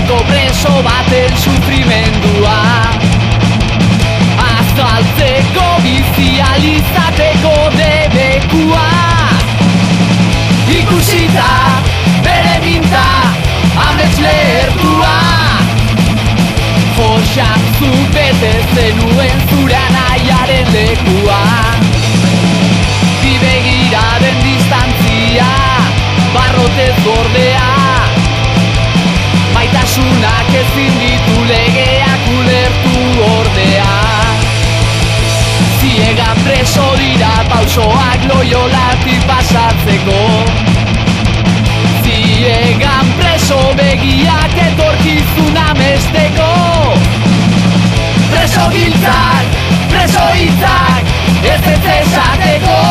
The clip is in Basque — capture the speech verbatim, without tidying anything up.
Azaltzeko preso baten sufrimendua, azaltzeko bizializateko debekua. Ikusita bere minta amets lehertua, josak zu bete zenuen zure anaiaren lekua. Bi begiraren distantzia barrotez gordea, maitasunak ezin ditu legeak ulertu ordea. Ziegan preso dira pausoak Loiolatik pasatzeko, ziegan preso begiak etorkizuna mesteko. Preso giltzak, preso hitzak, ez ez esateko.